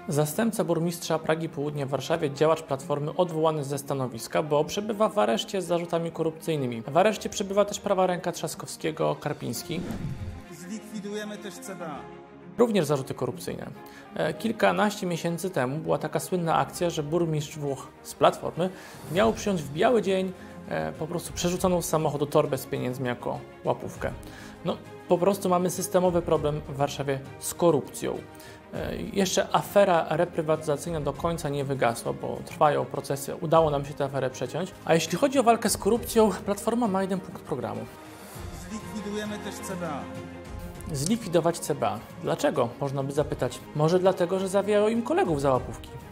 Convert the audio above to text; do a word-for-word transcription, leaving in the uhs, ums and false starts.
Zastępca burmistrza Pragi Południe w Warszawie, działacz Platformy, odwołany ze stanowiska, bo przebywa w areszcie z zarzutami korupcyjnymi. W areszcie przebywa też prawa ręka Trzaskowskiego, Karpiński. Zlikwidujemy też C B A. Również zarzuty korupcyjne. Kilkanaście miesięcy temu była taka słynna akcja, że burmistrz Włoch z Platformy miał przyjąć w biały dzień po prostu przerzuconą z samochodu torbę z pieniędzmi jako łapówkę. No, po prostu mamy systemowy problem w Warszawie z korupcją. Jeszcze afera reprywatyzacyjna do końca nie wygasła, bo trwają procesy. Udało nam się tę aferę przeciąć. A jeśli chodzi o walkę z korupcją, Platforma ma jeden punkt programu. Zlikwidujemy też C B A. Zlikwidować C B A. Dlaczego? Można by zapytać. Może dlatego, że zawijają im kolegów za łapówki.